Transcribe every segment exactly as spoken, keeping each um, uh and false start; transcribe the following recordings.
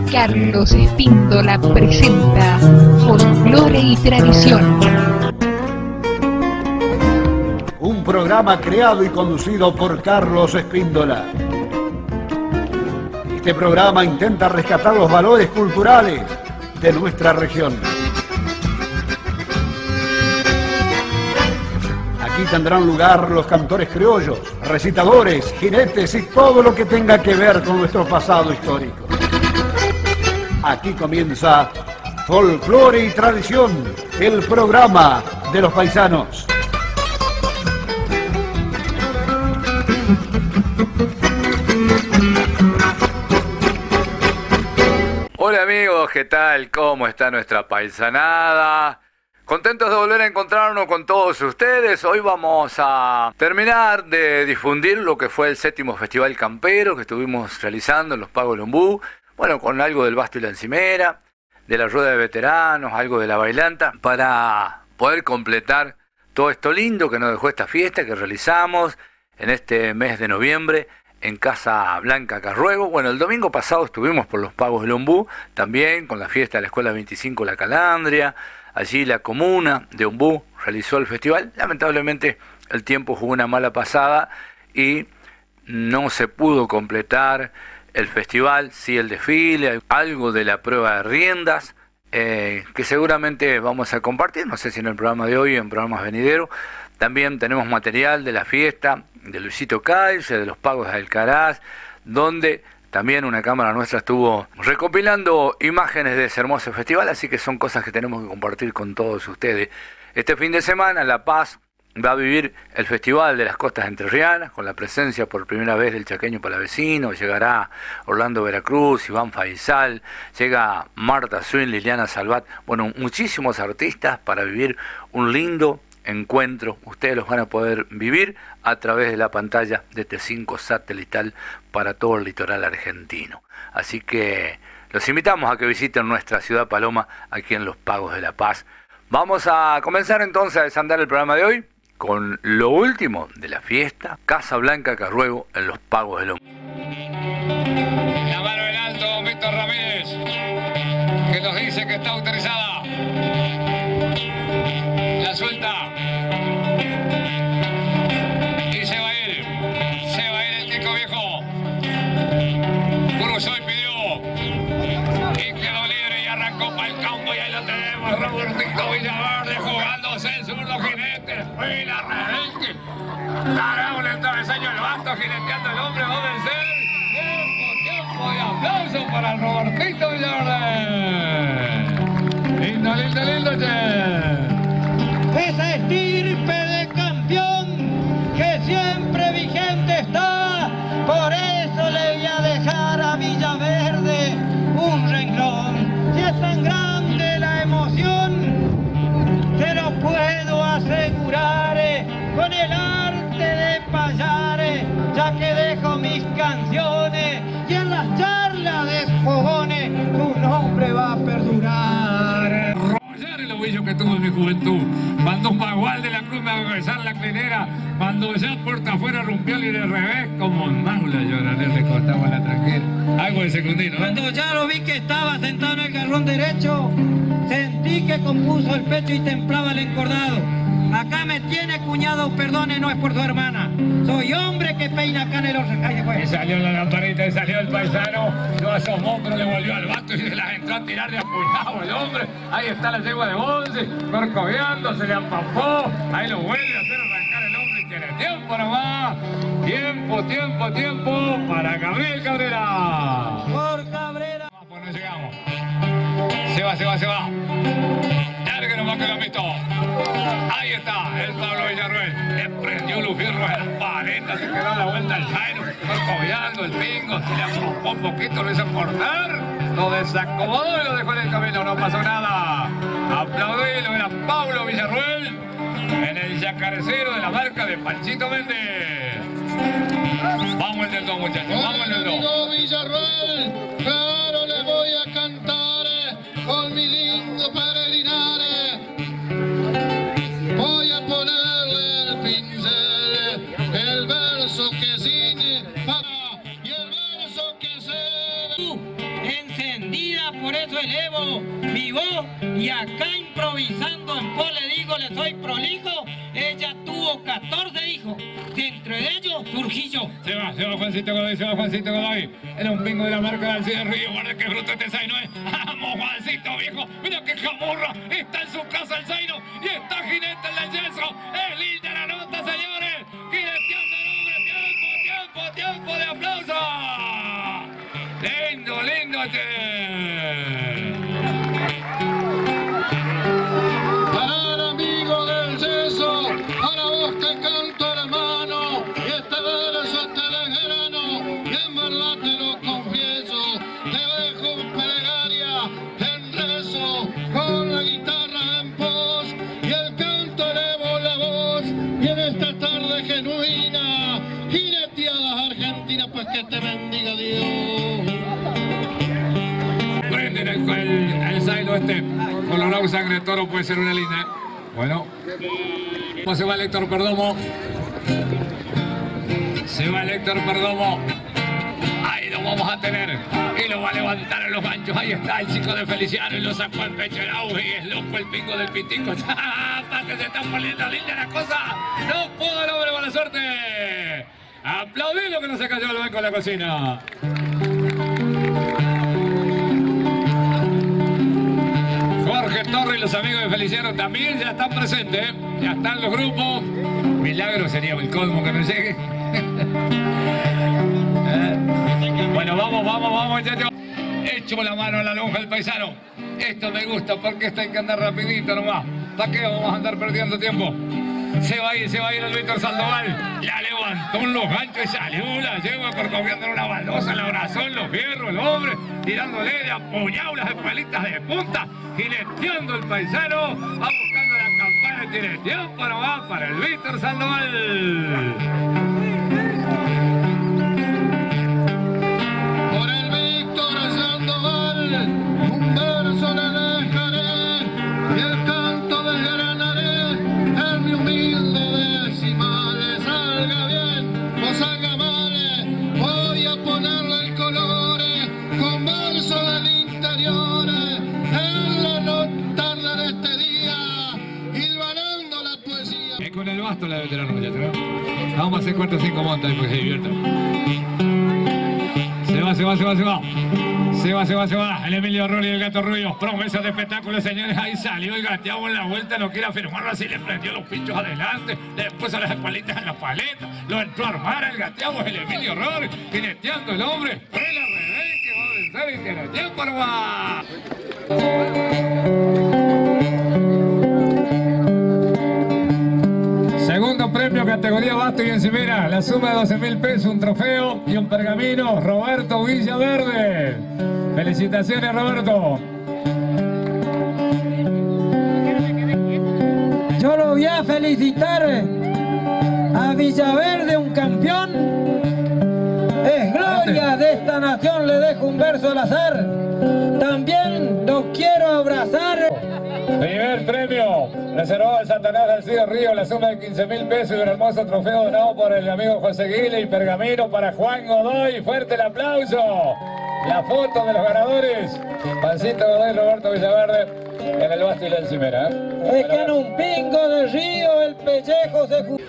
Carlos Espíndola presenta Folclore y Tradición. Un programa creado y conducido por Carlos Espíndola. Este programa intenta rescatar los valores culturales de nuestra región. Aquí tendrán lugar los cantores criollos, recitadores, jinetes y todo lo que tenga que ver con nuestro pasado histórico. Aquí comienza Folclore y Tradición, el programa de los paisanos. Hola amigos, ¿qué tal? ¿Cómo está nuestra paisanada? Contentos de volver a encontrarnos con todos ustedes. Hoy vamos a terminar de difundir lo que fue el séptimo Festival Campero que estuvimos realizando en los Pagos del Ombú. Bueno, con algo del Basto y la Encimera, de la Rueda de Veteranos, algo de la Bailanta, para poder completar todo esto lindo que nos dejó esta fiesta que realizamos en este mes de noviembre en Casa Blanca Carruego. Bueno, el domingo pasado estuvimos por los Pagos del Ombú, también con la fiesta de la Escuela veinticinco La Calandria. Allí la comuna de Ombú realizó el festival. Lamentablemente el tiempo jugó una mala pasada y no se pudo completar el festival, sí el desfile, algo de la prueba de riendas, eh, que seguramente vamos a compartir, no sé si en el programa de hoy o en programas venideros. También tenemos material de la fiesta de Luisito Calle, de los Pagos de Alcaraz, donde también una cámara nuestra estuvo recopilando imágenes de ese hermoso festival, así que son cosas que tenemos que compartir con todos ustedes. Este fin de semana La Paz va a vivir el Festival de las Costas Entrerrianas, con la presencia por primera vez del chaqueño palavecino. Llegará Orlando Veracruz, Iván Faisal, llega Marta Swin, Liliana Salvat, bueno, muchísimos artistas para vivir un lindo encuentro. Ustedes los van a poder vivir a través de la pantalla de T cinco satelital para todo el litoral argentino. Así que los invitamos a que visiten nuestra ciudad Paloma aquí en los Pagos de La Paz. Vamos a comenzar entonces a desandar el programa de hoy con lo último de la fiesta, Casa Blanca Carruego en los Pagos del Ombú. La mano en alto, Víctor Ramírez, que nos dice que está autorizada. La suelta. Y se va a ir. Se va a ir el Tico Viejo. Cruzó y pidió. Y quedó libre y arrancó para el campo. Y ahí lo tenemos, Robertito Villaverde jugándose el zurdo jinete. Fila rebelde. Tarao en el travesaño el basto, jineteando el hombre. Va a vencer. Tiempo, tiempo de aplauso para el Robertito Villaverde. Lindo, lindo, lindo, che. Esa estirpe de campeón que siempre vigente está, por eso le voy a dejar a Villaverde un renglón. Si es tan grande la emoción, te lo puedo asegurar, eh, con el arte de payar, eh, ya que dejo mis canciones y en las charlas de fogones tu nombre va a perdurar. Que tuvo en mi juventud, cuando un bagual de la cruz me va a besar la clinera, cuando ya puerta afuera rompió y de revés, como un maula lloraré, le cortaba la tranquila. Algo de secundino, ¿eh? Cuando ya lo vi que estaba sentado en el garrón derecho, sentí que compuso el pecho y templaba el encordado. Acá me tiene cuñado, perdone, no es por su hermana. Soy hombre que peina canelos. Y salió la lamparita y salió el paisano, no asomó, pero le volvió al basto y se las entró a tirar de apuñado el hombre. Ahí está la yegua de Bonce, corcoveando, se le apampó. Ahí lo vuelve a hacer arrancar el hombre y tiene tiempo nomás. Tiempo, tiempo, tiempo para Gabriel Cabrera. Por Cabrera. Pues no llegamos. Se va, se va, se va. Dale que nos va que lo han visto. Ahí está, el Pablo Villarruel. Le prendió Lufirro a las paletas, se quedó a la vuelta al Jairo. Corcoveando el pingo, se le aflojó un poquito, lo hizo cortar. Lo desacomodó y lo dejó en el camino, no pasó nada. Aplaudilo, era Pablo Villarruel en el yacarecero de la marca de Panchito Méndez. Vamos el del dos, muchachos, vamos el del dos. Villarruel, claro le voy a cantar con mi lindo peregrinaje. Voy a ponerle el pincel, el verso que sin para y el verso que se Encendido por eso elevo mi voz y acá improvisando en pos le digo, le soy prolijo. Ella tuvo catorce hijos, de entre ellos surgí yo. Se va, se va Juancito Godoy, se va Juancito Godoy. Era un pingo de la marca de Alcides Río. Guarda que bruto este Zaino, ¿eh? ¡Vamos, Juancito, viejo! ¡Mira qué jamurra! Está en su casa el Zaino y está jinete en el yeso. ¡Es linda la nota, señores! ¡Jineteando el hombre! ¡Tiempo, tiempo, tiempo de aplauso! ¡Lindo, lindo este! Para amigo del yeso, para vos te canto hermano, y este verso te desgrano, y en verdad te lo confieso, te dejo en plegaria, en rezo, con la guitarra en pos, y el canto elevo la voz, y en esta tarde genuina, jineteadas argentinas, pues que te bendiga Dios. Prenden el, el, el Zaino este, colorado sangre de toro, puede ser una linda. Bueno, ¿cómo se va el Héctor Perdomo? Se va el Héctor Perdomo. Ahí lo vamos a tener. Y lo va a levantar en los ganchos. Ahí está el chico de Feliciano y lo sacó al pecho el auge. Y es loco el pingo del pitico. ¡Para que se está poniendo linda la cosa! ¡No pudo el hombre, buena suerte! ¡Aplaudilo que no se cayó el banco de la cocina! Jorge Torres y los amigos de Feliciano también ya están presentes, ¿eh? Ya están los grupos. Milagro sería el colmo que no llegue. Bueno, vamos, vamos, vamos, muchachos. Echo la mano a la lonja del paisano. Esto me gusta porque esto hay que andar rapidito nomás. ¿Para qué vamos a andar perdiendo tiempo? Se va a ir, se va a ir el Víctor Sandoval. La levantó en los ganchos y salió, la lleva corcoviendo una baldosa, el abrazón, los fierros, el hombre, tirándole de apoyado las espalitas de punta, jineteando el paisano, va buscando la campana de tiene tiempo nomás para el Víctor Sandoval. Por el Víctor Sandoval, un verso le dejaré, y el canto desgranaré, en mi humilde decimales, salga bien o salga mal, voy a ponerle el color, con verso del interior, en la no tarde de este día, hilvanando la poesía. Es con el basto la de veterano, muchachos, ¿no? Vamos a hacer cuatro o cinco montas y pues se diviertan. Se va, se va, se va, se va. Se va, se va, se va. El Emilio Rolli y el Gato Rubio. Promesa de espectáculo, señores. Ahí salió el gateado en la vuelta. No quiere afirmarlo así. Le prendió los pinchos adelante. Después a las espalitas en la paleta. Lo entró a armar el gateado. El Emilio Rolli. Jineteando el hombre. Fue la revés que va a vencer y tiene tiempo nomás. Segundo premio, categoría basto y encimera. La suma de doce mil pesos, un trofeo y un pergamino. Roberto Villaverde. Felicitaciones, Roberto. Yo lo voy a felicitar a Villaverde, un campeón. Es gloria de esta nación, le dejo un verso al azar. También lo quiero abrazar. Primer premio, reservado al Satanás del Alcides Río, la suma de quince mil pesos y un hermoso trofeo donado por el amigo José Guile y pergamino para Juan Godoy. Fuerte el aplauso. La foto de los ganadores. Pancito Godoy, Roberto Villaverde en el basto y la encimera. ¿eh? Es que en un pingo de río el pellejo se jugó.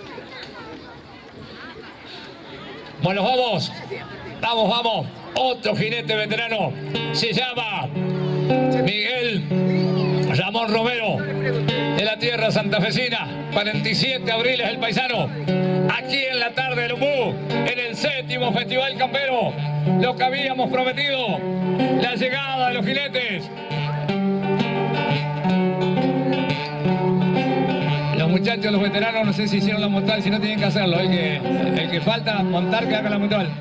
Bueno, vamos, vamos, vamos. Otro jinete veterano se llama Miguel Ramón Romero, de la tierra santafesina. cuarenta y siete abriles el paisano. Aquí en la tarde del Umbú, en el séptimo Festival Campero, lo que habíamos prometido, la llegada de los jinetes. Los muchachos, los veteranos, no sé si hicieron la montal, si no tienen que hacerlo. El que, el que falta montar, que haga la montal.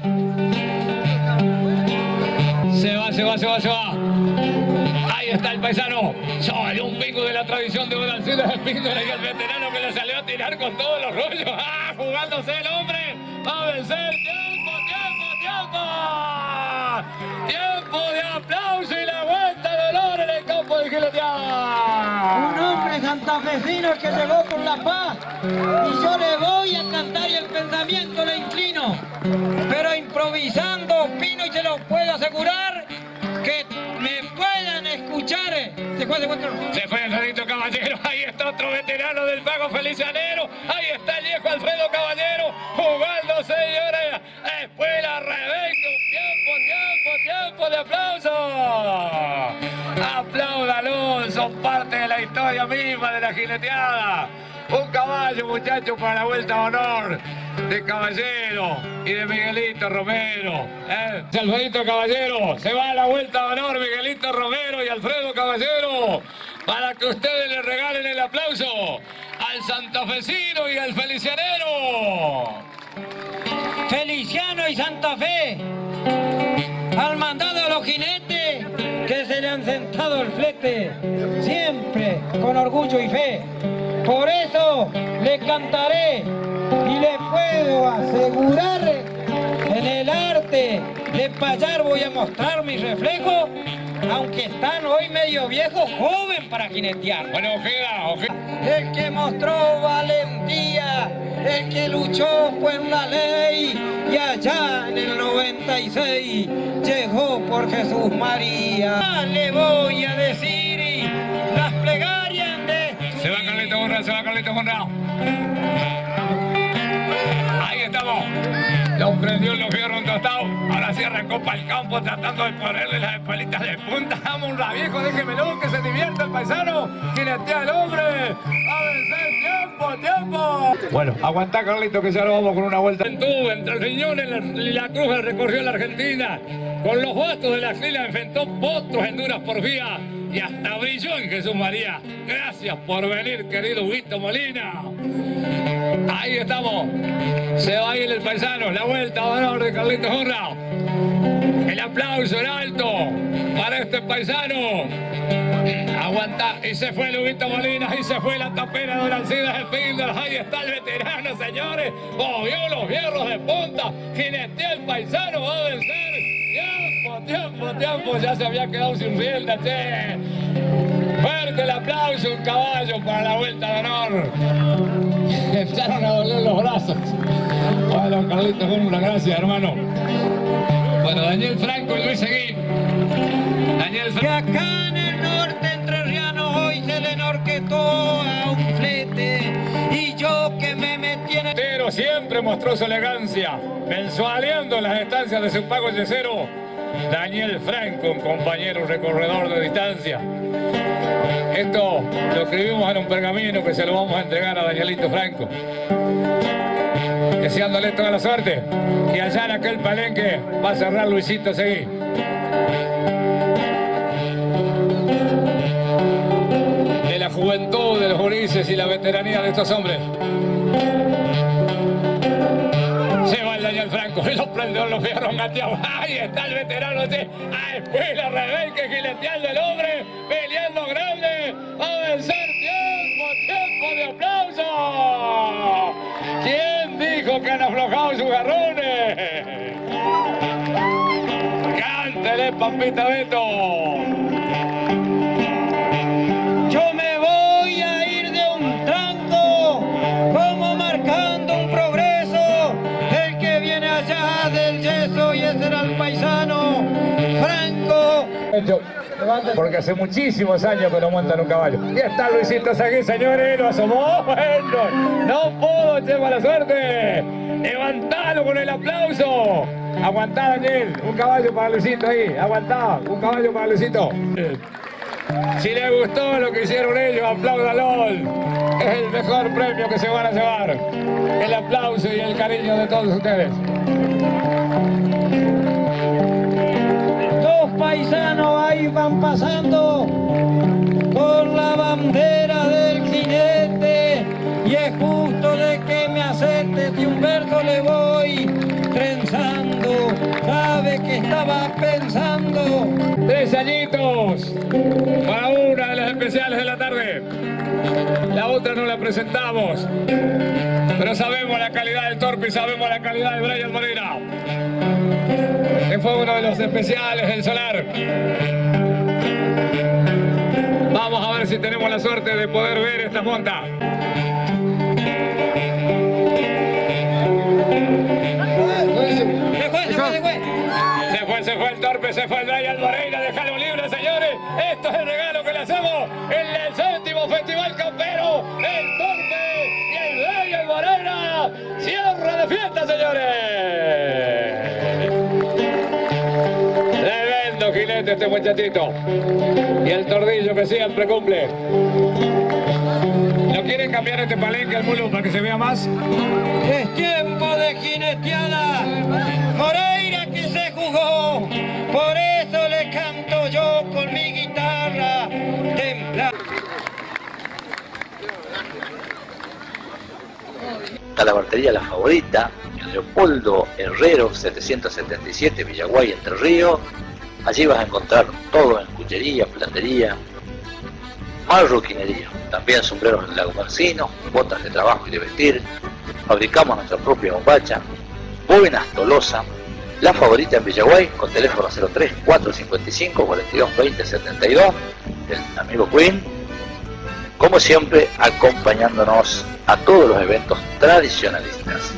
Se va, se va, se va, se va. Ahí está el paisano. Salió un pingo de la tradición de Don Alcides Espíndola y el veterano que le salió a tirar con todos los rollos. ¡Ah! Jugándose el hombre. Va a vencer. ¡Tiempo, tiempo, tiempo! ¡Tiempo de aplauso y la vuelta de dolor en el campo de Gileteada! Un hombre santafesino que llegó con la paz. Y yo le voy a cantar y el pensamiento le inclino. Pero improvisando opino y se lo puedo asegurar que me fue, se fue. Se fue Alfredito Caballero. Ahí está otro veterano del pago felicianero. Ahí está el viejo Alfredo Caballero jugando, señores. Espuela Rebeca. Tiempo, tiempo, tiempo de aplauso. Apláudalo, son parte de la historia misma de la jineteada. Un caballo, muchachos, para la vuelta de honor de Caballero y de Miguelito Romero. ¿eh? Alfredito Caballero, se va a la vuelta de honor Miguelito Romero y Alfredo Caballero para que ustedes le regalen el aplauso al santafesino y al felicianero. Feliciano y Santa Fe, al mandado de los jinetes que se le han sentado el flete, siempre con orgullo y fe. Por eso le cantaré y le puedo asegurar, en el arte de payar voy a mostrar mi reflejo, aunque están hoy medio viejos, joven para jinetear. Bueno, Ojeda, Ojeda. El que mostró valentía, el que luchó por la ley, y allá en el noventa y seis llegó por Jesús María. Le voy a decir las plegarias de... Se va Carlito Monrao, se va Carlito Monrao. Ahí estamos. Lo prendió los fierros tostados. Ahora sí arrancó para el campo tratando de ponerle las espalitas de punta. Vamos, un rabiejo, déjemelo, que se divierta el paisano. Jinetea el hombre. A vencer, tiempo, tiempo. Bueno, aguantá, Carlito, que ya lo vamos con una vuelta. Entre el riñón y la, la cruz recorrió la Argentina. Con los bastos de la fila enfrentó potros en duras porfías. Y hasta brilló en Jesús María. Gracias por venir, querido Huito Molina. Ahí estamos. Se va a ir el paisano. La vuelta de honor de Carlitos Monrao. El aplauso en alto para este paisano. Aguanta. Y se fue el Huito Molina. Y se fue la tapera de Alcides Espíndola. Ahí está el veterano, señores. Movió los hierros de punta. Jinetea el paisano. Va a vencer. Tiempo, tiempo, tiempo, ya se había quedado sin rienda, che. Fuerte el aplauso, un caballo para la vuelta de honor. Echaron a doler los brazos. Bueno, Carlitos, una gracias, hermano. Bueno, Daniel Franco y Luis Seguín. Daniel Franco. Que acá en el norte entrerriano hoy se le norquetó a un flete, y yo que me metí en el... Pero siempre mostró su elegancia, mensualeando las estancias de su pago yesero. Daniel Franco, un compañero recorredor de distancia. Esto lo escribimos en un pergamino que se lo vamos a entregar a Danielito Franco. Deseándole toda la suerte. Y allá en aquel palenque va a cerrar Luisito Seguí. De la juventud de los gurises y la veteranía de estos hombres. Se va el Daniel Franco y los prendedores los vieron gateados. Ahí está el veterano de a Espuela Rebeca, jineteando el hombre, peleando grande. A vencer, tiempo, tiempo de aplauso. ¿Quién dijo que han aflojado sus garrones? Cántele, Pampita Beto. Yo me voy a ir de un tranco, como marcando un progreso, el que viene allá del yeso, y ese era el paisano Franco. Porque hace muchísimos años que no montan un caballo. Y está Luisito Seguí, señores, lo asomó. Bueno, no puedo, che, mala suerte. Levantalo con el aplauso. Aguantá, Daniel, un caballo para Luisito ahí. Aguantá, un caballo para Luisito. Si les gustó lo que hicieron ellos, apláudalo. Es el mejor premio que se van a llevar. El aplauso y el cariño de todos ustedes. Dos paisanos ahí van pasando con la bandera del jinete, y es justo de que me acepte de un verso le voy trenzando. Sabe que estaba pensando. Tres añitos para una de las especiales de la tarde. La otra no la presentamos, pero sabemos la calidad del Torpe y sabemos la calidad de Brian Molina, que fue uno de los especiales del Solar. Vamos a ver si tenemos la suerte de poder ver esta monta. Se fue, se fue, se fue. Se fue, se fue el Torpe, se fue el Brian Moreira, déjalo libre, señores. Esto es el regalo que le hacemos en el séptimo Festival Campero, el Torpe y el Rey Alvarena. Cierre de fiesta, señores. Tremendo jinete este muchachito. Y el tordillo que siempre cumple. ¿No quieren cambiar este palenque al mulo para que se vea más? Es tiempo de jineteada. Moreira que se jugó. Por eso le canto yo con mi guitarra templada. Talabartería La Favorita, en Leopoldo Herrero setecientos setenta y siete, Villaguay, Entre Ríos. Allí vas a encontrar todo en cuchería, platería, marroquinería, también sombreros lagomarcinos, botas de trabajo y de vestir. Fabricamos nuestra propia bombacha, boinas Tolosa. La Favorita en Villaguay, con teléfono cero tres, cuatro cinco cinco, cuatro dos dos cero, setenta y dos, el amigo Queen, como siempre acompañándonos a todos los eventos tradicionalistas.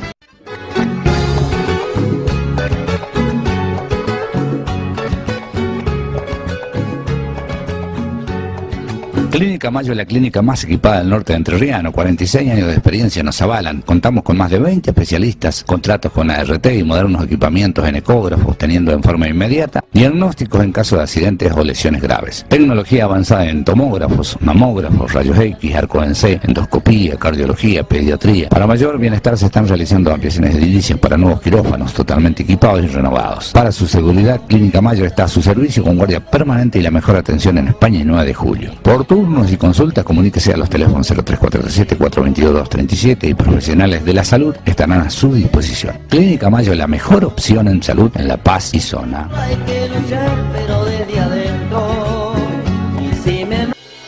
Clínica Mayo es la clínica más equipada del norte de Entrerriano. cuarenta y seis años de experiencia nos avalan. Contamos con más de veinte especialistas, contratos con A R T y modernos equipamientos en ecógrafos, teniendo en forma inmediata diagnósticos en caso de accidentes o lesiones graves. Tecnología avanzada en tomógrafos, mamógrafos, rayos X, arco en C, endoscopía, cardiología, pediatría. Para mayor bienestar se están realizando ampliaciones edilicias para nuevos quirófanos totalmente equipados y renovados. Para su seguridad, Clínica Mayo está a su servicio con guardia permanente y la mejor atención en España y nueve de julio. Por turnos y consultas, comuníquese a los teléfonos cero tres cuatro siete, cuatro dos dos, dos tres siete y profesionales de la salud estarán a su disposición. Clínica Mayo, la mejor opción en salud en La Paz y zona. Hay que luchar, pero desde adentro. Y si me...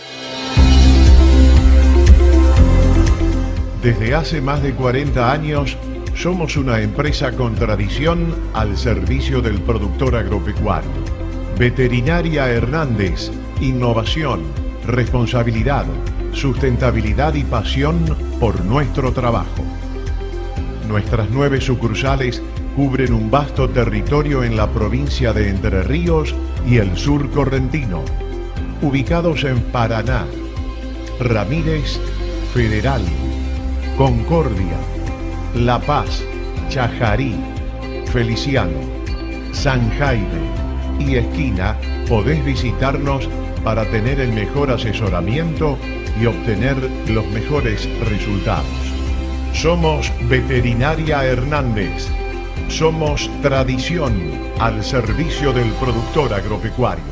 Desde hace más de cuarenta años, somos una empresa con tradición al servicio del productor agropecuario. Veterinaria Hernández, innovación, responsabilidad, sustentabilidad y pasión por nuestro trabajo. Nuestras nueve sucursales cubren un vasto territorio en la provincia de Entre Ríos y el sur correntino, ubicados en Paraná, Ramírez, Federal, Concordia, La Paz, Chajarí, Feliciano, San Jaime y Esquina. Podés visitarnos para tener el mejor asesoramiento y obtener los mejores resultados. Somos Veterinaria Hernández. Somos tradición al servicio del productor agropecuario.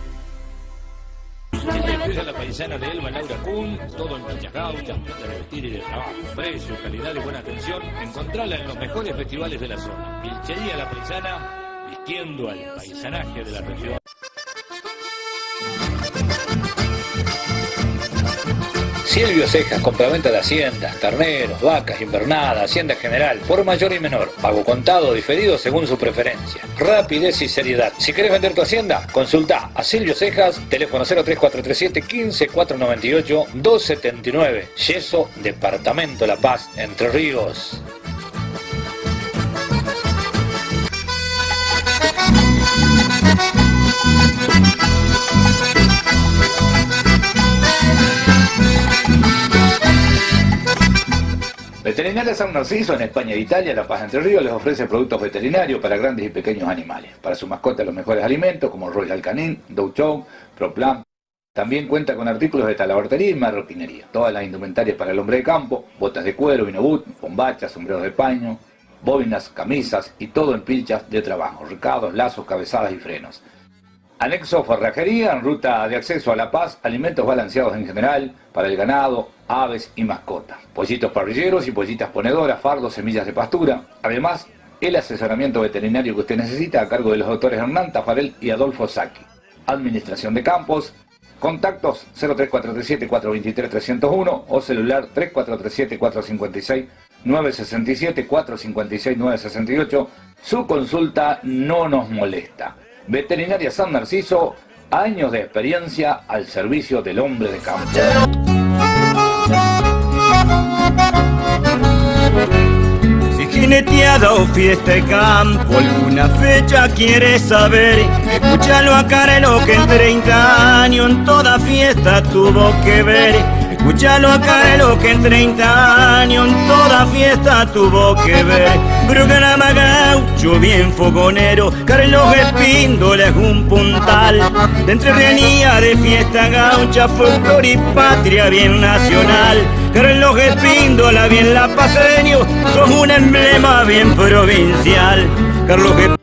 En la empresa La Paisana de Elba, Laura Kuhn, todo en planchas gauchas, plantas de vestir y de trabajo, precio, calidad y buena atención. Encontrala en los mejores festivales de la zona. Pilchería La Paisana, vistiendo al paisanaje de la región. Silvio Cejas, compraventa de haciendas, terneros, vacas, invernada, hacienda general, por mayor y menor, pago contado o diferido según su preferencia. Rapidez y seriedad. Si querés vender tu hacienda, consulta a Silvio Cejas, teléfono cero tres cuatro tres siete, quince, cuatrocientos noventa y ocho, doscientos setenta y nueve, Yeso, Departamento La Paz, Entre Ríos. Veterinaria San Narciso, en España e Italia, La Paz, Entre Ríos, les ofrece productos veterinarios para grandes y pequeños animales. Para su mascota los mejores alimentos como Royal Canin, Dow Chow, ProPlan. También cuenta con artículos de talabartería y marroquinería. Todas las indumentarias para el hombre de campo, botas de cuero, vinobut, bombachas, sombreros de paño, boinas, camisas y todo en pilchas de trabajo, recados, lazos, cabezadas y frenos. Anexo forrajería en ruta de acceso a La Paz, alimentos balanceados en general, para el ganado, aves y mascotas. Pollitos parrilleros y pollitas ponedoras, fardos, semillas de pastura. Además, el asesoramiento veterinario que usted necesita a cargo de los doctores Hernán Tafarel y Adolfo Sacchi. Administración de campos, contactos cero tres cuatro tres siete, cuatro dos tres, tres cero uno o celular tres cuatro tres siete, cuatro cinco seis, nueve seis siete, cuatro cinco seis, nueve seis ocho. Su consulta no nos molesta. Veterinaria San Narciso, años de experiencia al servicio del hombre de campo. Si jineteada o fiesta de campo, alguna fecha quieres saber, escúchalo a Carelo que en treinta años años en toda fiesta tuvo que ver. Escúchalo acá lo que en treinta años en toda fiesta tuvo que ver. Programa gaucho bien fogonero, Carlos Espíndola es un puntal de entretenida de fiesta gaucha, folclor y patria bien nacional. Carlos Espíndola bien lapaceño, sos un emblema bien provincial. Carlos Espíndola.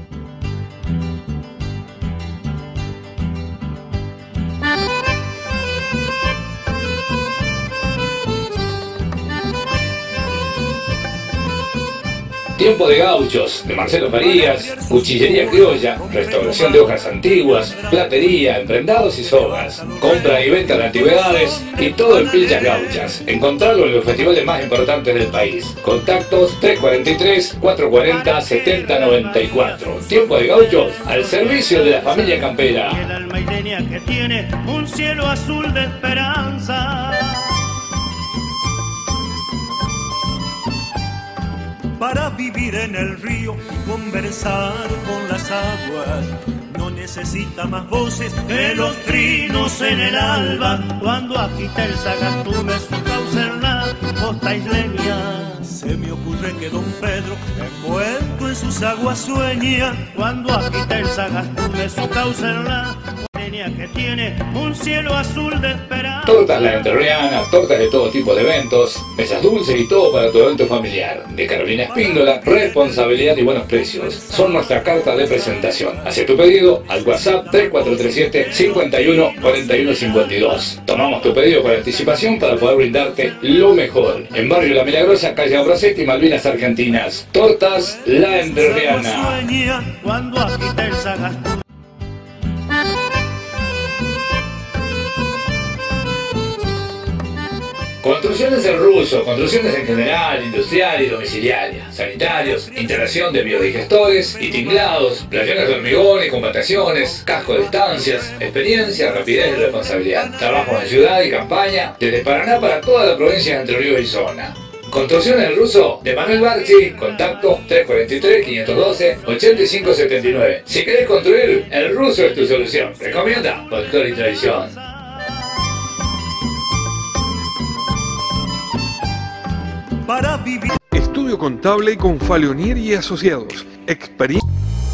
Tiempo de Gauchos, de Marcelo Farías, Cuchillería Criolla, restauración de hojas antiguas, platería, emprendados y sogas, compra y venta de antigüedades y todo en pilchas gauchas. Encontrarlo en los festivales más importantes del país. Contactos tres cuarenta y tres, cuatrocientos cuarenta, setenta noventa y cuatro. Tiempo de Gauchos, al servicio de la familia campera. El alma isleña que tiene un cielo azul de esperanza. Para vivir en el río y conversar con las aguas, no necesita más voces que los trinos en el alba. Cuando agita el Sagastume su cauce en la costa isleña, se me ocurre que don Pedro envuelto en sus aguas sueña. Cuando agita el Sagastume su cauce en la que tiene un cielo azul de esperanza. Tortas La Entrerriana, tortas de todo tipo de eventos, mesas dulces y todo para tu evento familiar. De Carolina Espíndola, responsabilidad y buenos precios. Son nuestra carta de presentación. Haz tu pedido al WhatsApp tres cuatro tres siete, cinco uno, cuatro uno cinco dos. Tomamos tu pedido con anticipación para poder brindarte lo mejor. En Barrio La Milagrosa, calle Abracetti, Malvinas Argentinas. Tortas La Entrerriana. Cuando agita el Sagastume. Construcciones en ruso, construcciones en general, industrial y domiciliaria, sanitarios, instalación de biodigestores y tinglados, playones de hormigón y compactaciones, casco de estancias, experiencia, rapidez y responsabilidad. Trabajos en ciudad y campaña, desde Paraná para toda la provincia de Entre Ríos y zona. Construcción en ruso de Manuel Barchi, contacto tres cuarenta y tres, quinientos doce, ochenta y cinco setenta y nueve. Si querés construir, el ruso es tu solución. Recomienda Folclor y Tradición. Para vivir. Estudio Contable con Faleonier y Asociados. Experiencia.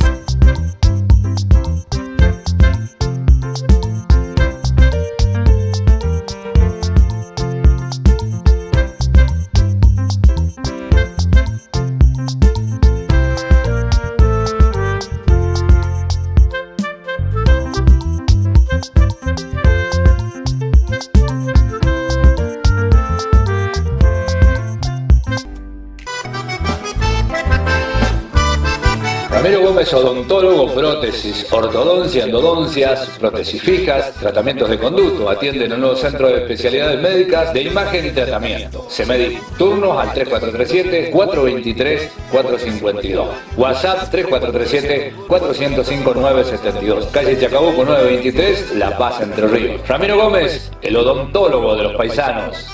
Ramiro Gómez, odontólogo, prótesis, ortodoncia, endodoncias, prótesis fijas, tratamientos de conducto. Atiende en un nuevo centro de especialidades médicas de imagen y tratamiento. Semedic. Turnos al tres cuatro tres siete, cuatro dos tres, cuatro cinco dos. WhatsApp tres cuatro tres siete, cuatro cero cinco, nueve siete dos. Calle Chacabuco nueve veintitrés, La Paz, Entre Ríos. Ramiro Gómez, el odontólogo de los paisanos.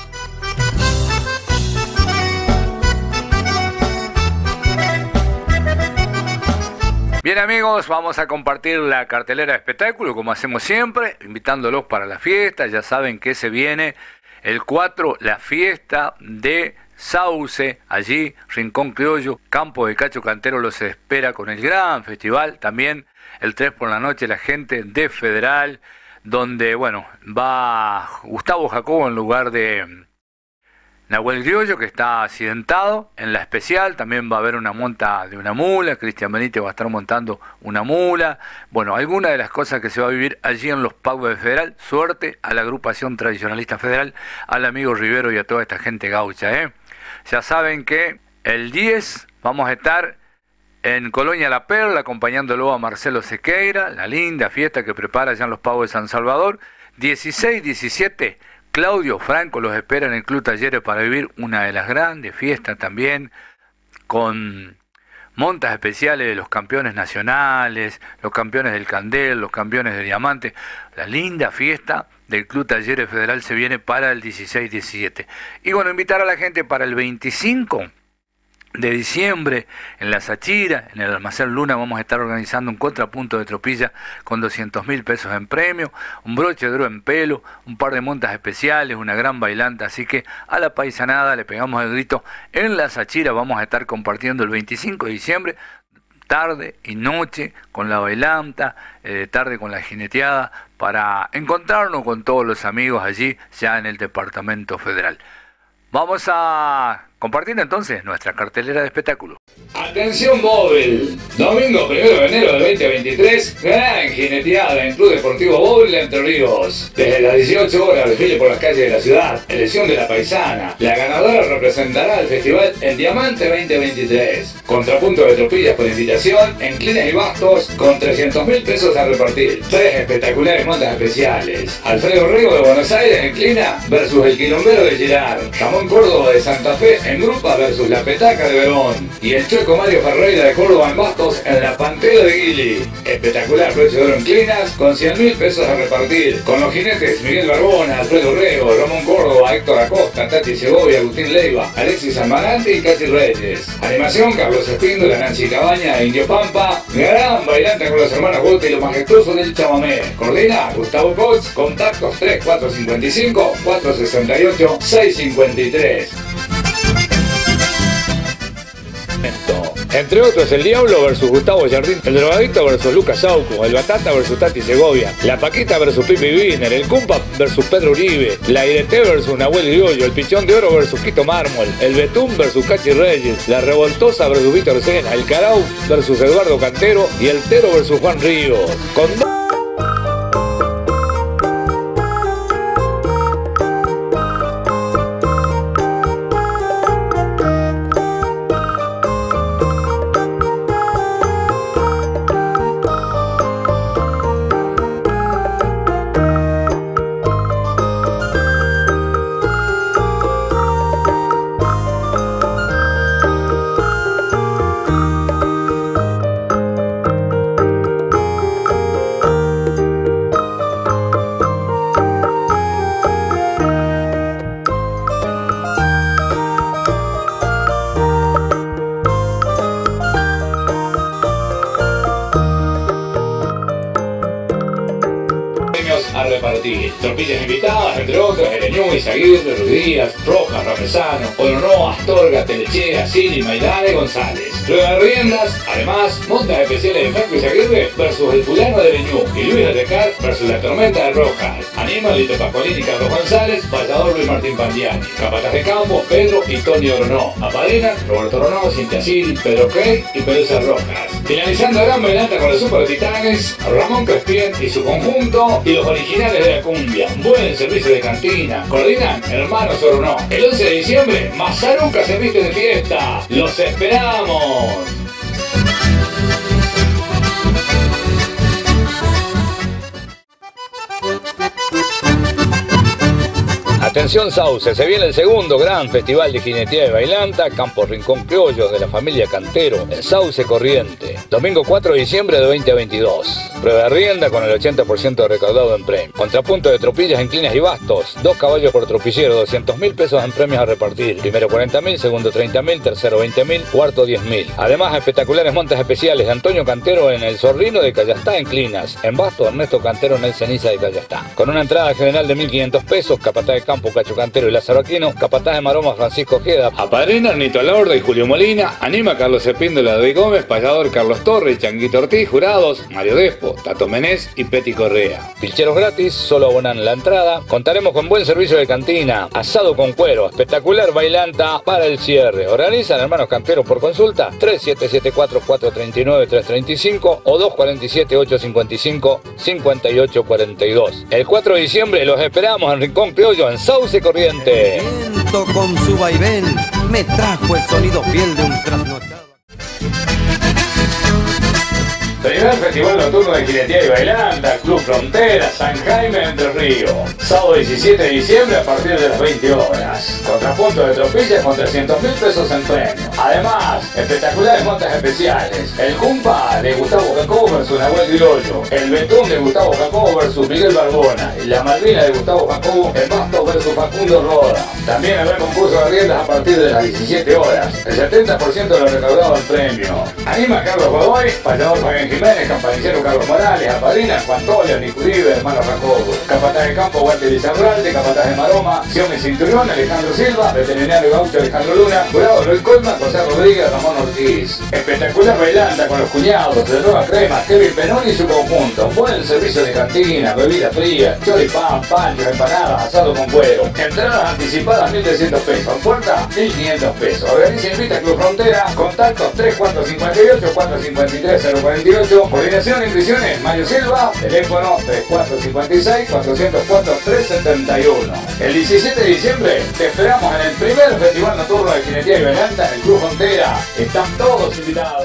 Bien amigos, vamos a compartir la cartelera de espectáculo como hacemos siempre, invitándolos para la fiesta. Ya saben que se viene el cuatro, la fiesta de Sauce, allí, Rincón Criollo, Campo de Cacho Cantero los espera con el gran festival. También el tres por la noche la gente de Federal, donde bueno, va Gustavo Jacobo en lugar de Nahuel Criollo, que está accidentado. En la especial también va a haber una monta de una mula, Cristian Benítez va a estar montando una mula. Bueno, alguna de las cosas que se va a vivir allí en los pagos de Federal. Suerte a la agrupación tradicionalista Federal, al amigo Rivero y a toda esta gente gaucha, ¿eh? Ya saben que el diez vamos a estar en Colonia La Perla, acompañándolo a Marcelo Sequeira, la linda fiesta que prepara ya en los pagos de San Salvador. dieciséis, diecisiete... Claudio Franco los espera en el Club Talleres para vivir una de las grandes fiestas también, con montas especiales de los campeones nacionales, los campeones del Candel, los campeones de Diamante. La linda fiesta del Club Talleres Federal se viene para el dieciséis, diecisiete. Y bueno, invitar a la gente para el veinticinco, de diciembre en la Sachira, en el Almacén Luna, vamos a estar organizando un contrapunto de tropilla con doscientos mil pesos en premio, un broche de oro en pelo, un par de montas especiales, una gran bailanta. Así que a la paisanada le pegamos el grito en la Sachira. Vamos a estar compartiendo el veinticinco de diciembre, tarde y noche, con la bailanta, eh, tarde con la jineteada, para encontrarnos con todos los amigos allí, ya en el Departamento Federal. Vamos a compartir entonces nuestra cartelera de espectáculo. Atención móvil, domingo primero de enero del veinte veintitrés, gran jineteada en Club Deportivo Móvil de Entre Ríos. Desde las dieciocho horas, desfile por las calles de la ciudad, elección de la paisana. La ganadora representará el festival en Diamante veinte veintitrés. Contrapunto de tropillas por invitación, en clines y bastos, con trescientos mil pesos a repartir. Tres espectaculares montas especiales. Alfredo Rigo de Buenos Aires en clina versus el quilombero de Girard. Ramón Córdoba de Santa Fe en grupa versus la petaca de Verón. Y el Chueco Mario Ferreira de Córdoba en bastos en la Pantera de Guili. Espectacular precio de oro en clinas con cien mil pesos a repartir. Con los jinetes Miguel Barbona, Alfredo Rego, Ramón Córdoba, Héctor Acosta, Tati Segovia, Agustín Leiva, Alexis Almarante y Cachi Reyes. Animación Carlos Espíndola, Nancy Cabaña, Indio Pampa. Gran bailante con los hermanos Volta y lo majestuoso del chamamé. Coordina Gustavo Cox. Contactos tres cuatro cinco cinco, cuatro seis ocho, seis cinco tres. Entre otros, el Diablo versus Gustavo Jardín, el Drogadicto versus Lucas Sauco, el Batata versus Tati Segovia, la Paquita versus Pipi Wiener, el Cumpa versus Pedro Uribe, la Irete versus Nahuel Griollo, el Pichón de Oro versus Quito Mármol, el Betún versus Cachi Reyes, la Revoltosa versus Víctor Sena, el Carau versus Eduardo Cantero y el Tero versus Juan Ríos. Con a repartir. Tropillas invitadas, entre otras, Ereñú, Izaguirre, Ruidías, Rojas, Ramesano, Oronoa, Astorga, Telechea, Siri, Maidana y González. Prueba de riendas, además, montas especiales de Franco Izaguirre versus el fulano de Ereñú y Luis de Tecar versus la tormenta de Rojas. Anima Lito Pascualín y Carlos González, vallador Luis Martín Pandiani. Capataz de campo, Pedro y Tony Oronoa. Apadrinan, Roberto Oronoa, Cintia Siri, Pedro Crey y Pelusa Rojas. Finalizando gran bailanta con los Super Titanes, Ramón Crespien y su conjunto y los originales de la cumbia. Buen servicio de cantina. Coordinan Hermanos Oronoa. El once de diciembre, Mazaruca se viste de fiesta. ¡Los esperamos! Atención Sauce, se viene el segundo gran festival de jineteada y bailanta, Campos Rincón Criollos de la familia Cantero, en Sauce Corriente. Domingo cuatro de diciembre de veinte veintidós. Prueba de rienda con el ochenta por ciento de recaudado en premio. Contrapunto de tropillas en clines y bastos. Dos caballos por tropillero, doscientos mil pesos en premios a repartir. Primero cuarenta mil, segundo treinta mil, tercero veinte mil, cuarto diez mil. Además, espectaculares montas especiales de Antonio Cantero en el Zorrino de Callastá en Clinas. En bastos, Ernesto Cantero en el Ceniza de Callastá. Con una entrada general de mil quinientos pesos, capataz de campo Cacho Cantero y Lázaro Aquino, capataz de maroma Francisco Ojeda. Apadrina Ernito Lorda y Julio Molina. Anima Carlos Epíndola de Gómez, payador Carlos Torres, Changuito Ortiz, jurados Mario Despo, Tato Menés y Peti Correa. Pilcheros gratis, solo abonan la entrada. Contaremos con buen servicio de cantina, asado con cuero, espectacular bailanta para el cierre. Organizan Hermanos Canteros por consulta tres siete siete cuatro, cuatro tres nueve, tres tres cinco o dos cuatro siete, ocho cinco cinco, cinco ocho cuatro dos. El cuatro de diciembre los esperamos en Rincón Criollo en Sauce Corriente. El viento con su vaivén me trajo el sonido fiel de un trasnochado. Primer Festival Nocturno de Jinetería y Bailanta, Club Frontera, San Jaime, Entre Ríos. Sábado diecisiete de diciembre a partir de las veinte horas. Contrapunto de tropillas con trescientos mil pesos en premio. Además, espectaculares montas especiales. El Cumpa de Gustavo Jacobo versus Nahuel Criollo. El Betún de Gustavo Jacobo versus Miguel Barbona. Y la Malvina de Gustavo Jacobo en Bastos versus Facundo Roda. También habrá concurso de riendas a partir de las diecisiete horas. El setenta por ciento de lo recaudado en premio. Anima Carlos Godoy, payador Fabián Jiménez, campanicero Carlos Morales, apadrina Juan Tolia, Nicuribe, hermano Jacobo. Capataz de campo Walter Izarralde, capataz de Maroma, Sion y Cinturón, Alejandro Silva, veterinario gaucho Alejandro Luna, jurado Luis Colma, José Rodríguez, Ramón Ortiz. Espectacular bailanta con los cuñados de Nueva Crema, Kevin Penón y su conjunto. Buen servicio de cantina, bebida fría, choripán, pancho, empanadas, asado con cuero. Entradas anticipadas mil trescientos pesos, puerta mil quinientos pesos. Organiza y invita Club Frontera, contactos tres cuatro cinco ocho, cuatro cinco tres, cero cuatro ocho, coordinación e inscripciones Mario Silva, teléfono tres cuatro cinco seis, cuatro cero cuatro, tres siete uno. El diecisiete de diciembre te esperamos en el primer Festival Nocturno de Jinetería y Bailanta en el Club Frontera. Están todos invitados.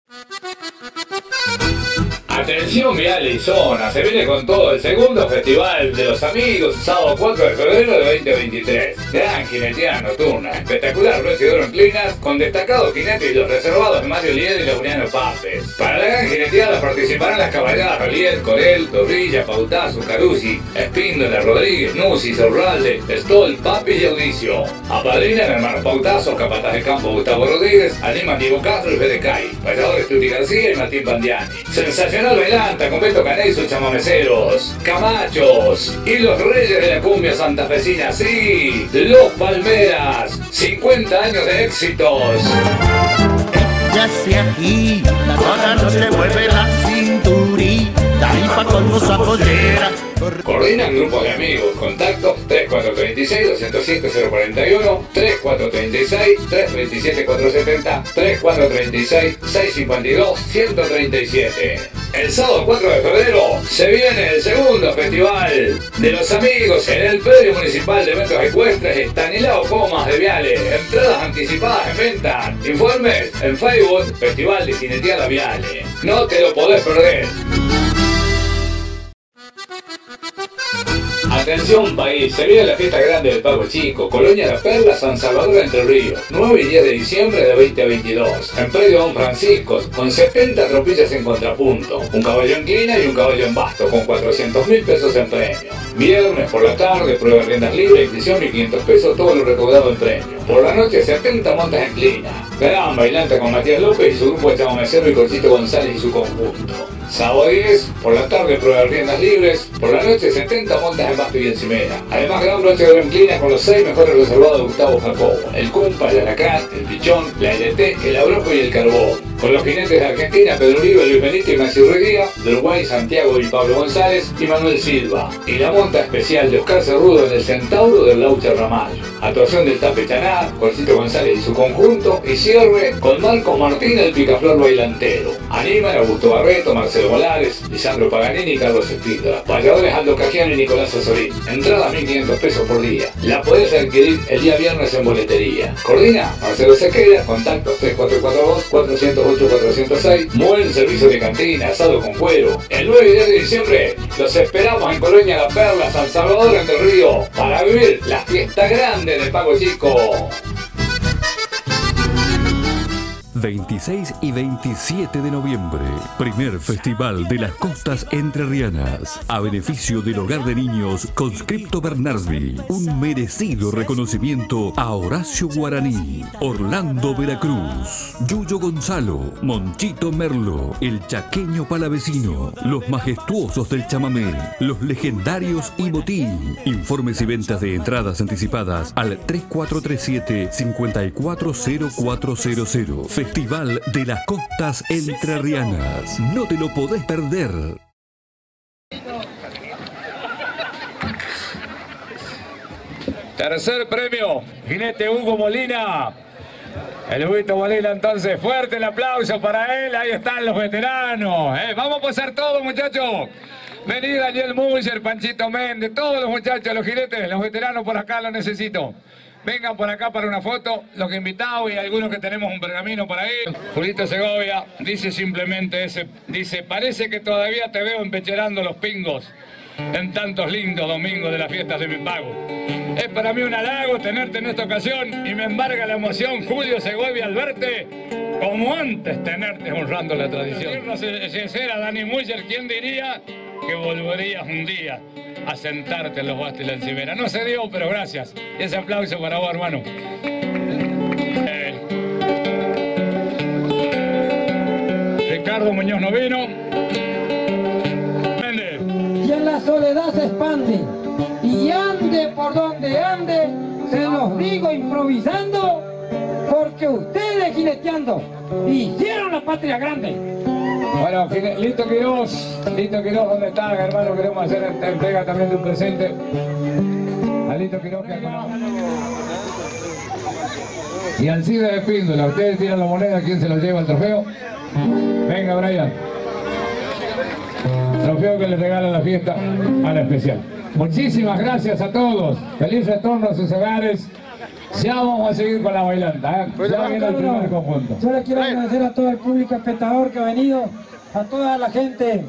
Atención Viale y Zona, se viene con todo el segundo Festival de los Amigos, sábado cuatro de febrero de veinte veintitrés. Gran jineteada nocturna, espectacular broche de oro en clinas, con destacados jinetes y los reservados de Mario Lied y Lauriano Papes. Para la gran jineteada participarán las cabalgadas Reliet, Corel, Torrilla, Pautazo, Carusi, Espíndola, Rodríguez, Nusi, Saurralde, Stoll, Papi y Audicio. Apadrinan hermano Pautazo, capataz de campo Gustavo Rodríguez, animan Diego Castro y Fede Cay, payadores Tuti García y Martín Pandiani. Sensacional bailanta con Beto Caneizo, chamameceros, Camachos y los reyes de la cumbia santafesina, sí, Los Palmeras, cincuenta años de éxitos. Ya se agita, toda la noche mueve la cinturita y pa' con los apoyeras. Coordinan grupos de amigos, contactos tres cuatro tres seis, dos cero siete, cero cuatro uno, tres cuatro tres seis, tres dos siete, cuatro siete cero, tres cuatro tres seis, seis cinco dos, uno cero tres siete. El sábado cuatro de febrero se viene el segundo Festival de los Amigos en el Predio Municipal de Eventos Ecuestres Estanislao Comas de Viale. Entradas anticipadas en venta. Informes en Facebook, Festival de Jineteada Viale. No te lo podés perder. Atención país, se viene la fiesta grande del Pago Chico, Colonia La Perla, San Salvador, Entre Ríos, nueve y diez de diciembre de veinte veintidós, en Predio Don Francisco, con setenta tropillas en contrapunto, un caballo en clina y un caballo en basto, con cuatrocientos mil pesos en premio. Viernes por la tarde, prueba de riendas libres, inscripción mil quinientos pesos, todo lo recaudado en premio. Por la noche, setenta montas en clina. Gran bailanta con Matías López y su grupo de chamamecero y Corchito González y su conjunto. Sábado diez, por la tarde prueba de riendas libres, por la noche setenta montas en basto y encimera. Además gran broche de oro en clina con los seis mejores reservados de Gustavo Jacobo. El Cumpa, el Alacrán, el Pichón, la L T, el Abrojo y el Carbón. Con los jinetes de Argentina, Pedro Uribe, Luis Benítez y Maxi Ruidía, de Uruguay, Santiago y Pablo González y Manuel Silva. Y la monta especial de Oscar Cerrudo en el Centauro del Laucha Ramallo. Actuación del Tape Chaná, Corcito González y su conjunto, y cierre con Marco Martín, el picaflor bailantero. Animan Augusto Barreto, Marcelo Molares, Lisandro Paganini y Carlos Espíndola. Payadores Aldo Cajiano y Nicolás Azorín. Entrada mil quinientos pesos por día. La podés adquirir el día viernes en boletería. Coordina Marcelo Sequeira, contactos tres cuatro cuatro dos, cuatro cero ocho, cuatro cero seis. Buen servicio de cantina, asado con cuero. El nueve y diez de diciembre los esperamos en Colonia La Perla, San Salvador, Entre Ríos, para vivir la fiesta grande del Pago Chico. veintiséis y veintisiete de noviembre, primer Festival de las Costas Entrerrianas, a beneficio del Hogar de Niños Conscripto Bernardi. Un merecido reconocimiento a Horacio Guaraní, Orlando Veracruz, Yuyo Gonzalo, Monchito Merlo, el Chaqueño Palavecino, los majestuosos del chamamé, los legendarios y Botín. Informes y ventas de entradas anticipadas al tres cuatro tres siete, cinco cuatro cero cuatro cero cero. Festival de las Costas Entrerrianas. No te lo podés perder. Tercer premio, jinete Hugo Molina. El Huguito Molina, entonces, fuerte el aplauso para él. Ahí están los veteranos. ¿eh? Vamos a pasar todo, muchachos. Vení Daniel Muller, Panchito Méndez, todos los muchachos, los jinetes, los veteranos por acá los necesito. Vengan por acá para una foto, los que invitados y algunos que tenemos un pergamino para ir. Julito Segovia dice simplemente ese, dice, parece que todavía te veo empecherando los pingos en tantos lindos domingos de las fiestas de mi pago. Es para mí un halago tenerte en esta ocasión y me embarga la emoción, Julio Segovia, al verte como antes tenerte honrando la tradición. Sincera, Dani Muller, ¿quién diría que volverías un día a sentarte en los bastos y la encimera? No se dio, pero gracias. Ese aplauso para vos, hermano. Eh. Ricardo Muñoz no vino. Y en la soledad se expande, y ande por donde ande, se los digo improvisando, porque ustedes jineteando hicieron la patria grande. Bueno, Lito Quiroz, Lito Quiroz, ¿dónde está, hermano? Queremos hacer esta entrega también de un presente. A Lito Quiroz que acá. Y Alcide de Espíndola, ustedes tiran la moneda, ¿quién se lo lleva el trofeo? Venga, Brian. Trofeo que les regala la fiesta a la especial. Muchísimas gracias a todos. Feliz retorno a sus hogares. Ya vamos a seguir con la bailanta, ¿eh? Ya viene el primer conjunto. Yo les quiero agradecer a todo el público espectador que ha venido, a toda la gente.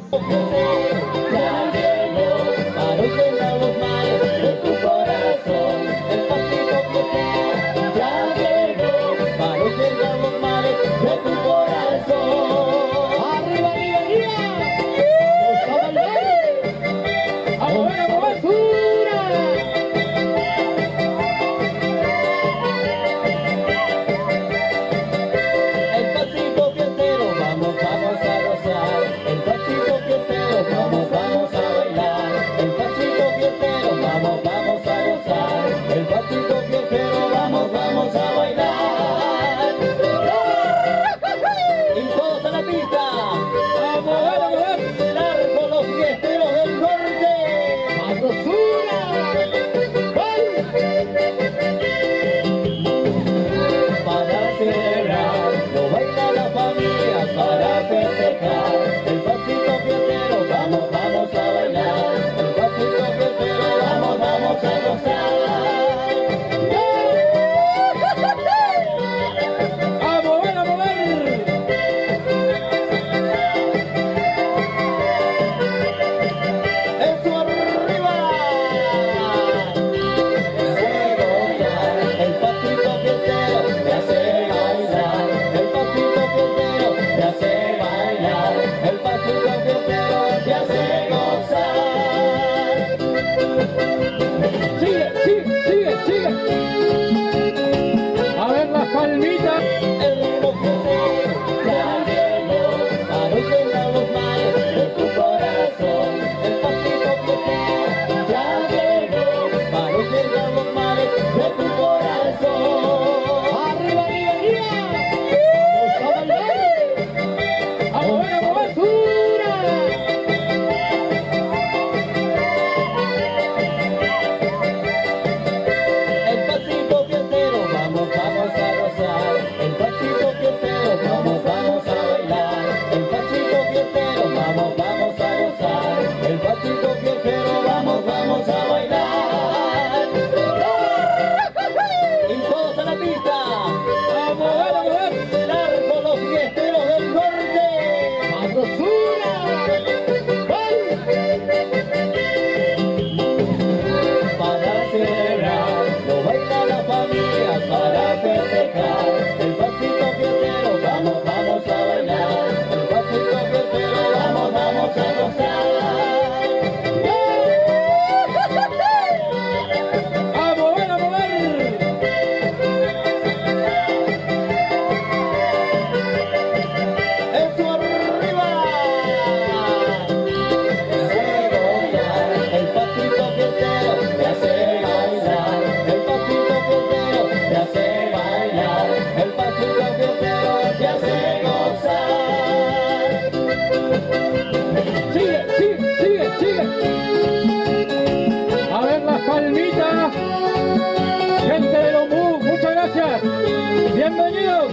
Bienvenidos.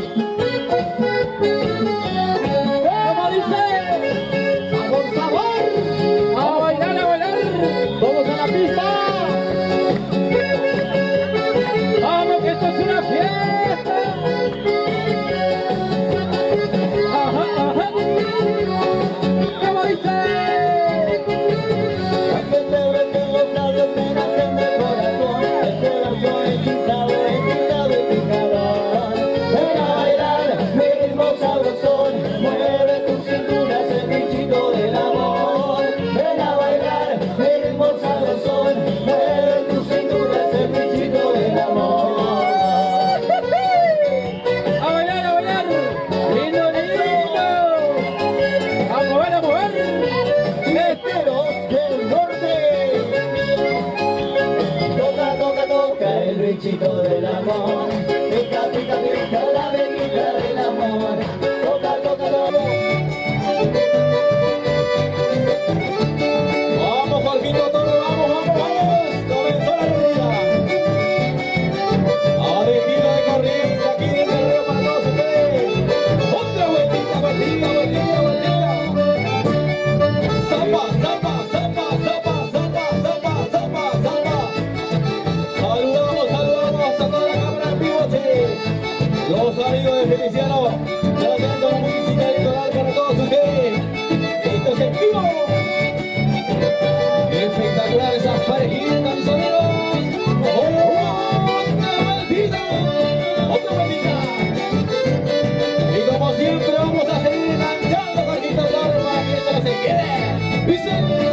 ¿Cómo dice? Sabor, sabor. A bailar, a bailar. Todos a la pista. Vamos. el bichito del amor. Pica, pica, pica la avenida del amor. Toca, toca, toca. Vamos, Jorgito Toro, vamos, vamos, vamos. Comenzó la rueda. A destino de corriente, aquí en el terreno para todos ustedes. Otra vueltita, vueltita, vueltita, vueltita. Zapa, zapa, zapa, zapa, zapa, zapa, zapa, zapa. Saludamos, saludamos a toda la cámara en vivo, che. Los amigos de Feliciano, trayendo la música electoral para todos ustedes. Esto es en vivo. Espectacular esas parejitas, mis amigos. Otra vueltita, otra vueltita. Y como siempre vamos a seguir enganchando con Jorgito Toro para que esto no se quede. Dice,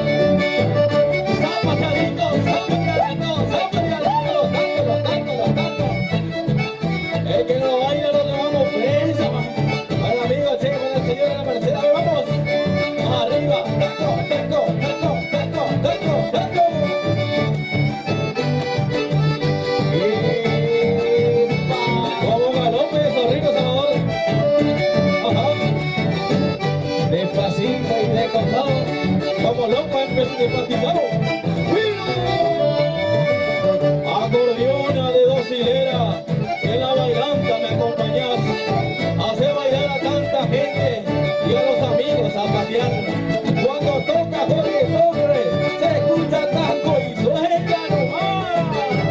zapa carito, zapa carito, zapa carito, los tacos, los tacos, los tacos. El que no baila lo tomamos presa. Para el amigo Che, para el señor de la Merced, vamos. Arriba, taco, taco, taco, taco, taco, taco. Epa, como galope de zorrito Salvador. Ajá. Despacito y de costado, como loco empezó de platicado. Acordeona de dos hileras, en la bailanta me acompañás. Hace bailar a tanta gente y a los amigos a pasear. Cuando toca Jorge Torres, se escucha tango y suena nomás.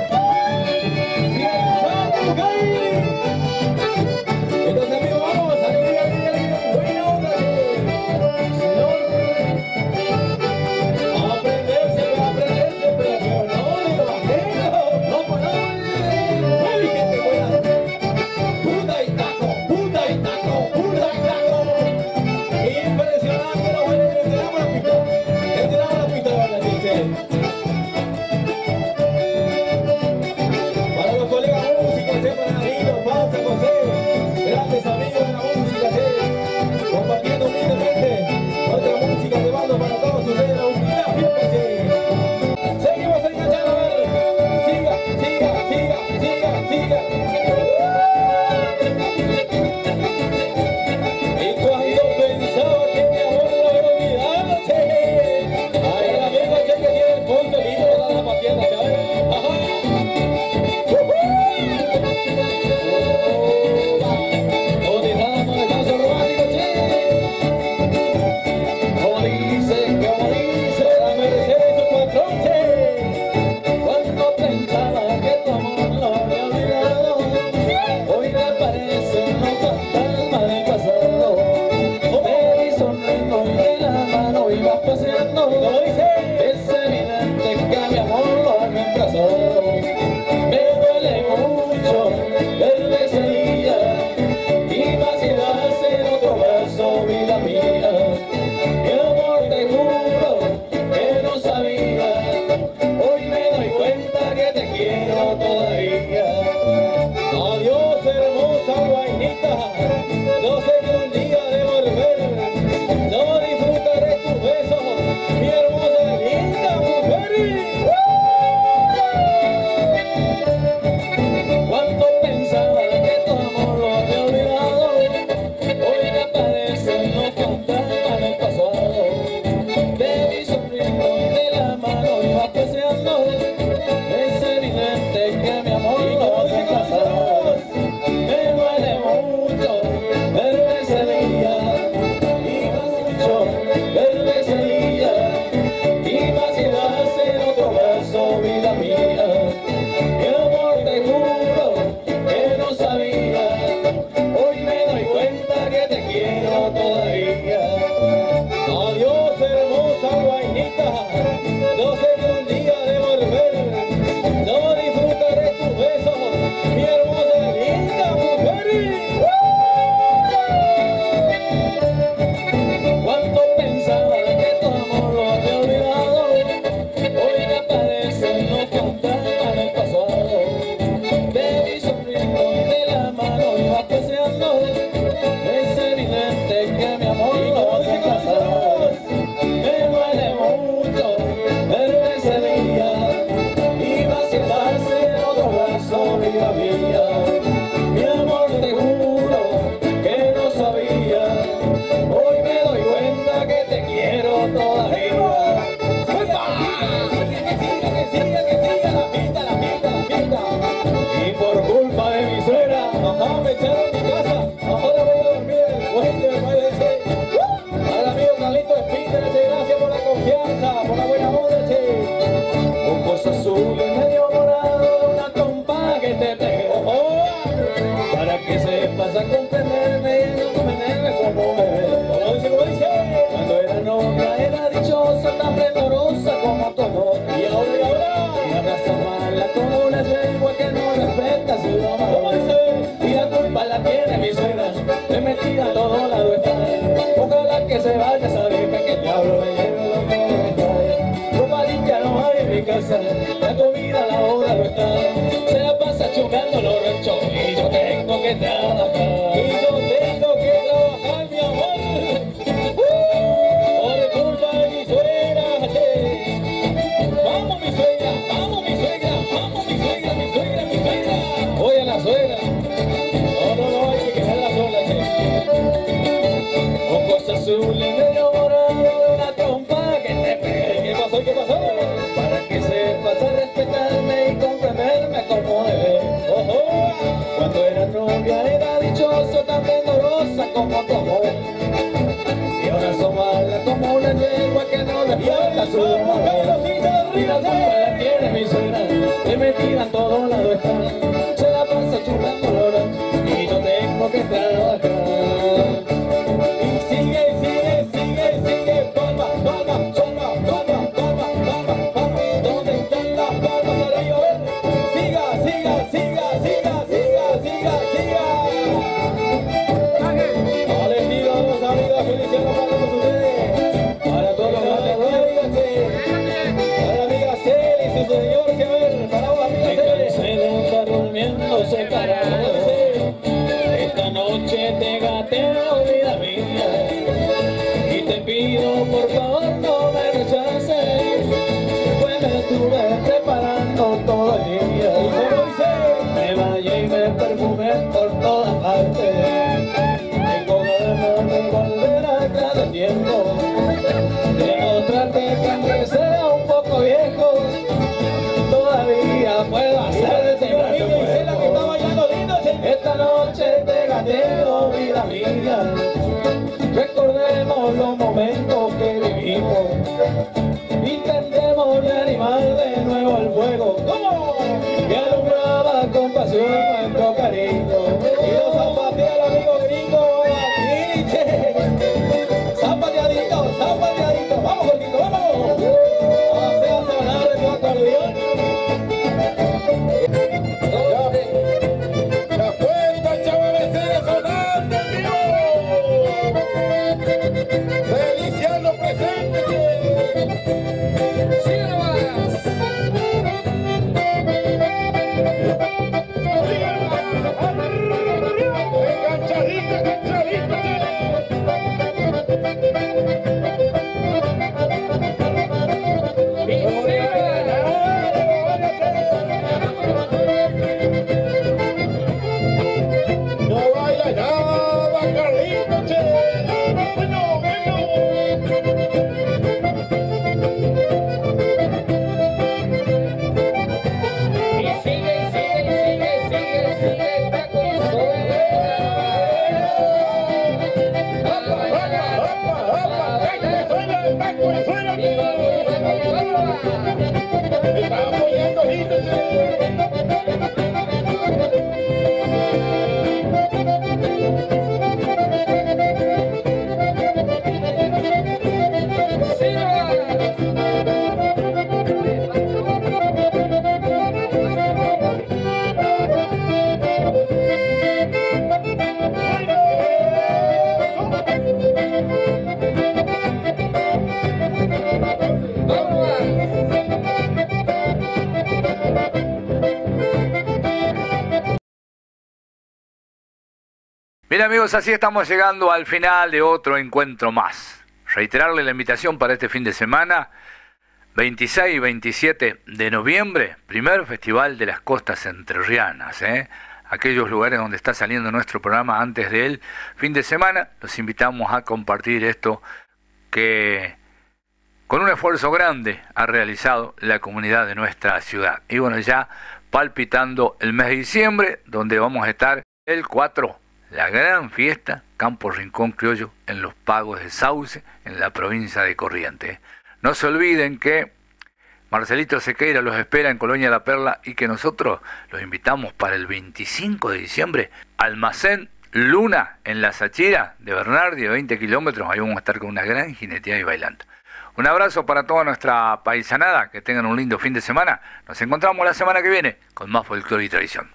¡Piensa Bucay! Entonces amigos, vamos, alegría, alegría, alegría, buena onda, señor. Aprenderse, aprenderse, pero no digo bajero, no por nada. ¡Ay, gente buena! ¡Puta y taco, puta y taco, puta y taco! Impresionante, los buenos, le tiramos la pista, le tiramos la pista, ¿verdad, dice? Para los colegas músicos, che, para Danilo, Panza, José, grandes amigos de la música, che, compartiendo humildemente nuestra música, llevando para todos ustedes la humildad, fíjense. Seguimos enganchando, a ver, siga, siga, siga, siga, siga. Y cuando pensaba que mi amor lo había olvidado, che, ahí el amigo Che que tiene el casa, la comida a la hora no está. Se la pasa chocando los ranchos y yo tengo que trabajar. Y yo tengo que trabajar, mi amor, uh, por culpa de mi suegra. Vamos mi suegra, vamos mi suegra, vamos mi suegra, mi suegra, mi suegra. Voy a la suegra. No, no, no, hay que quedarla sola, che. Ojos azules medio morado de una trompa que te pegue. ¿Qué pasó? ¿Qué pasó? Para que sepas a respetarme y comprenderme como debe. Ojo, cuando era novia era dichoso, tan vendorosa como tu amor. Y ahora son malas como una yegua que no despierta su amor. Y la culpa tiene mi suegra, de metida en todo lado está. Se la pasa chupando los ranchos y yo tengo que trabajar. Y sigue, sigue, sigue, sigue, palma, palma, palma, palma, palma, palma, palma. ¿Dónde están las palmas para llover? Siga, siga, siga, siga, siga, siga, siga. Al estilo de los amigos Feliciano para todos ustedes. Para todos los grandes, para la amiga Celi, su señor que ver, para vos amiga Celi. Se deja durmiendo, se carajo. Esta noche te gateo, vida mía. Y te pido por favor no me rechaces, pues me estuve preparando todo el día. Y como dice, me bañé y me perfumé por todas partes. Tengo ganas de volver atrás del tiempo, demostrarte que aunque sea un poco viejo, todavía puedo hacer de señor niño y sé la que está bailando lindo. Esta noche te gateo, vida mía. Recordemos los momentos que vivimos. Intentemos reanimar de nuevo el fuego. ¿Cómo? Que alumbraba con pasión nuestro cariño. Y los zapateados, amigo gringo, aquí, che. Zapateaditos, zapateaditos. Vamos, gordito, vamos. Hace sonar de tu acordeón. La cuenta, chavales, sigue sonando, tío. Feliciano presente. Sigue nomás. Enganchadito, enganchadito. No vaya nada, Carlito, che. Bueno, bueno. Y sigue, sigue, sigue, sigue, sigue, está con suegra. ¡Opa, opa, opa! ¡Está con suegra, está con suegra! ¡Está apoyando, gente! Bien amigos, así estamos llegando al final de otro encuentro más. Reiterarle la invitación para este fin de semana, veintiséis y veintisiete de noviembre, primer Festival de las Costas Entrerrianas, ¿eh? Aquellos lugares donde está saliendo nuestro programa antes del fin de semana, los invitamos a compartir esto que con un esfuerzo grande ha realizado la comunidad de nuestra ciudad. Y bueno, ya palpitando el mes de diciembre, donde vamos a estar el cuatro, la gran fiesta Campo Rincón Criollo en Los Pagos de Sauce, en la provincia de Corrientes. No se olviden que Marcelito Sequeira los espera en Colonia La Perla y que nosotros los invitamos para el veinticinco de diciembre, Almacén Luna en La Sachira de Bernardi, de veinte kilómetros. Ahí vamos a estar con una gran jineteada y bailando. Un abrazo para toda nuestra paisanada, que tengan un lindo fin de semana. Nos encontramos la semana que viene con más folclore y tradición.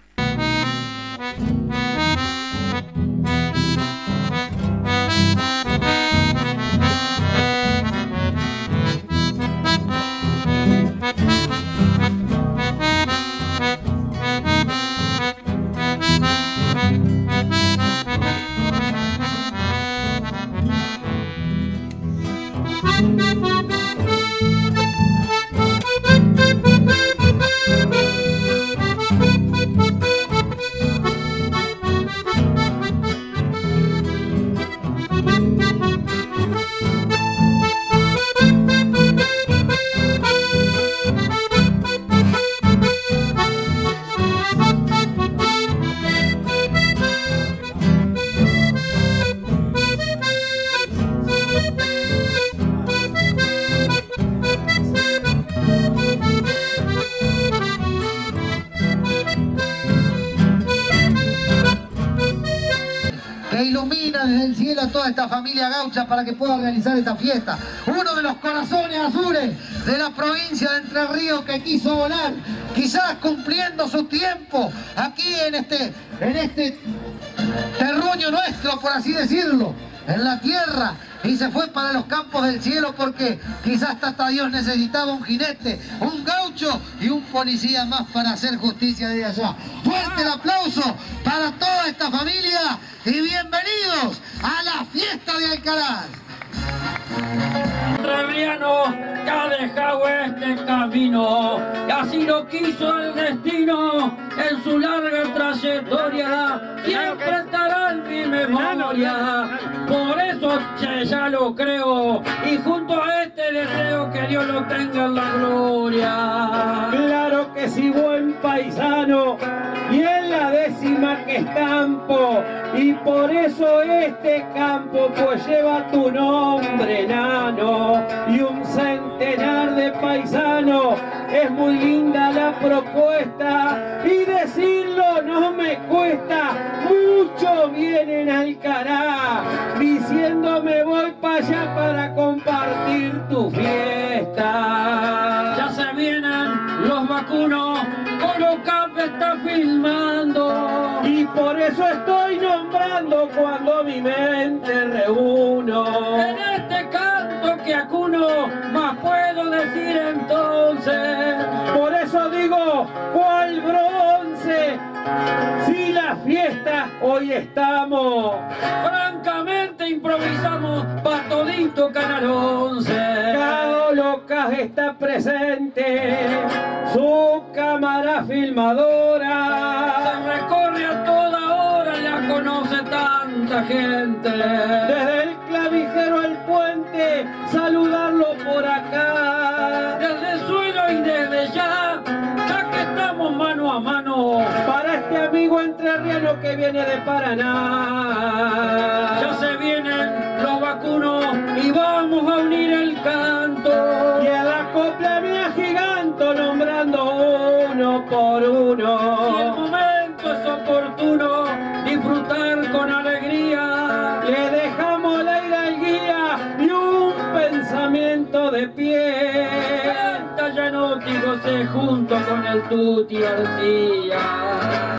ilumina desde el cielo a toda esta familia gaucha para que pueda realizar esta fiesta. Uno de los corazones azules de la provincia de Entre Ríos que quiso volar, quizás cumpliendo su tiempo aquí en este, en este terruño nuestro, por así decirlo, en la tierra, y se fue para los campos del cielo porque quizás hasta Dios necesitaba un jinete, un gaucho y un policía más para hacer justicia de allá. Fuerte el aplauso para toda esta familia y bienvenidos a la fiesta de Alcaraz. Entrerriano que ha dejado este camino, y así lo quiso el destino en su larga trayectoria, siempre estará en mi memoria, por eso che, ya lo creo, y junto a este deseo que Dios lo tenga en la gloria. Claro que sí, buen paisano, y en la décima que es campo, y por eso este campo pues lleva tu nombre, nano, y un centenar de paisanos. Es muy linda la propuesta y decirlo no me cuesta. Muchos vienen al Alcaraz diciéndome voy para allá para compartir tu fiesta. Ya se vienen los vacunos, Colocap está filmando, y por eso estoy nombrando cuando mi mente reúno. En este canto que acuno, más puedo decir entonces. Por eso digo, ¿cuál bronce? Si la fiesta hoy estamos. Francamente improvisamos pa' todito Canal once. Colocap está presente, su cámara filmadora. Se recorre a toda hora, la conoce tanta gente. Desde el clavijero al puente, saludarlo por acá. Desde el suelo y desde ya, ya que estamos mano a mano. Para este amigo entrerriano que viene de Paraná. Ya se vienen los vacunos y vamos a unir el canto. Y a la copla me agiganto nombrando uno por uno. Si el momento es oportuno, disfrutar con alegría. Le dejamos la ira al guía y un pensamiento de pie. Canta Janótico se junto con el Tuti García.